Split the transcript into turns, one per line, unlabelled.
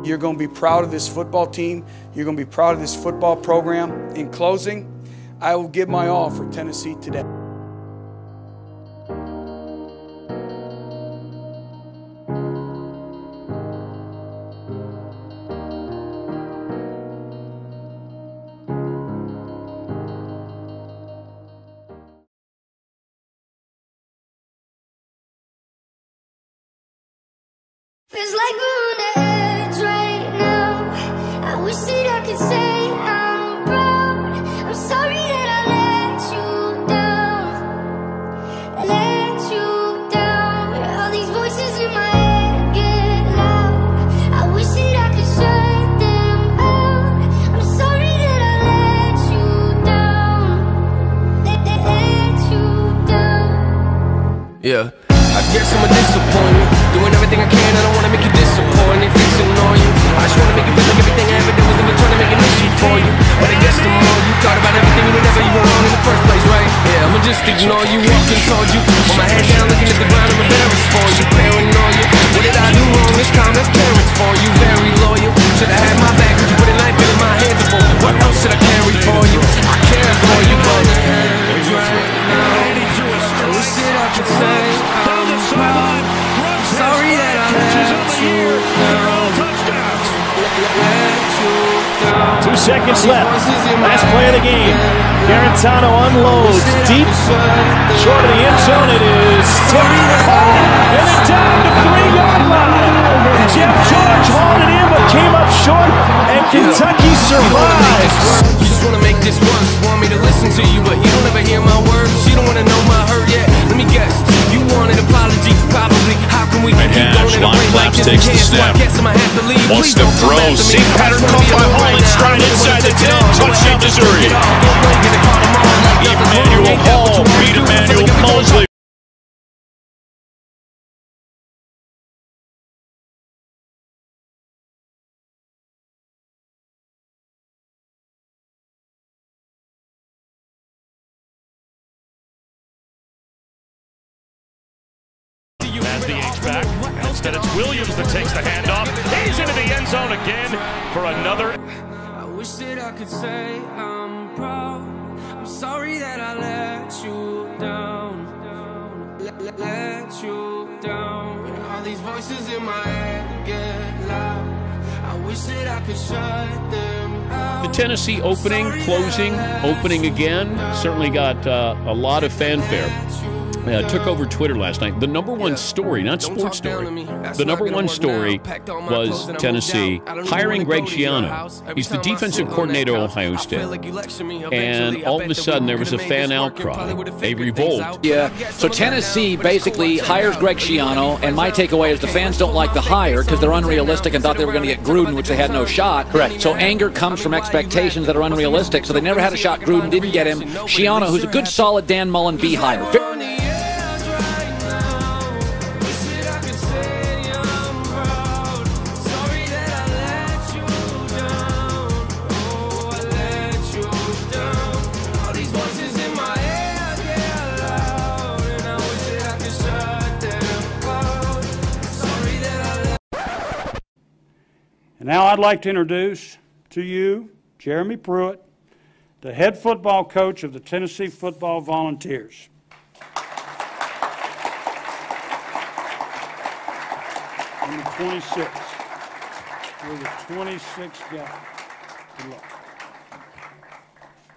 You're going to be proud of this football team. You're going to be proud of this football program. In closing, I will give my all for Tennessee today.
Feels like we're on the edge right now. I wish that I could say I'm proud. I'm sorry that I let you down. Let you down. All these voices in my head get loud. I wish that I could shut them out. I'm sorry that I let you down. Let you down.
Yeah, I guess I'm a disappointment. Doing everything I can, I don't wanna make you disappointed. It's annoying. I just wanna make you feel like everything I ever did was never trying to make an issue for you. But I guess the more you thought about everything, you were never even wrong in the first place, right? Yeah, I'ma just ignore you, walking towards you, with my head down, looking at the ground, I'm embarrassed for you. Paranoia, what did I do wrong this time? That's parents for you, very loyal. Should've had my back, but you put a knife in my hands before. What else should I carry for you? I care for you, but right now, I wish that I could say I'm proud. Sorry that I let you down.
2 seconds left. Last play of the game. Garantano unloads deep, short of the end zone. It is tipped and it's down to 3-yard line. Jeff George hauled it in, but came up short, and Kentucky survives.
You just wanna make this once, want me to listen to you, but you don't ever hear my words. You don't wanna know my hurt yet. Let me guess. You want an apology, probably. How can we keep going in a way like this?
Takes the snap. Wants to throw. Seam pattern caught by Hall and stride inside the 10. Touchdown, Missouri. Emmanuel Hall beat Emmanuel Mosley. As the H-back, and instead it's Williams that takes the handoff. He's into the end zone again for another.
I wish that I could say I'm proud. I'm sorry that I let you down. Let you down. All these voices in my head get loud. I wish that I could shut them out.
The Tennessee opening, closing, opening again, certainly got a lot of fanfare. Took over Twitter last night. The number one story, not sports story, the number one story was Tennessee hiring Greg Schiano. He's the defensive coordinator at Ohio State. And all of a sudden, there was a fan outcry, a revolt.
Yeah, so Tennessee basically hires Greg Schiano, and my takeaway is the fans don't like the hire because they're unrealistic and thought they were going to get Gruden, which they had no shot.
Correct.
So anger comes from expectations that are unrealistic, so they never had a shot. Gruden didn't get him. Schiano, who's a good, solid Dan Mullen B hire.
And now I'd like to introduce to you Jeremy Pruitt, the head football coach of the Tennessee Football Volunteers. Number 26. You're the 26th guy. Good luck.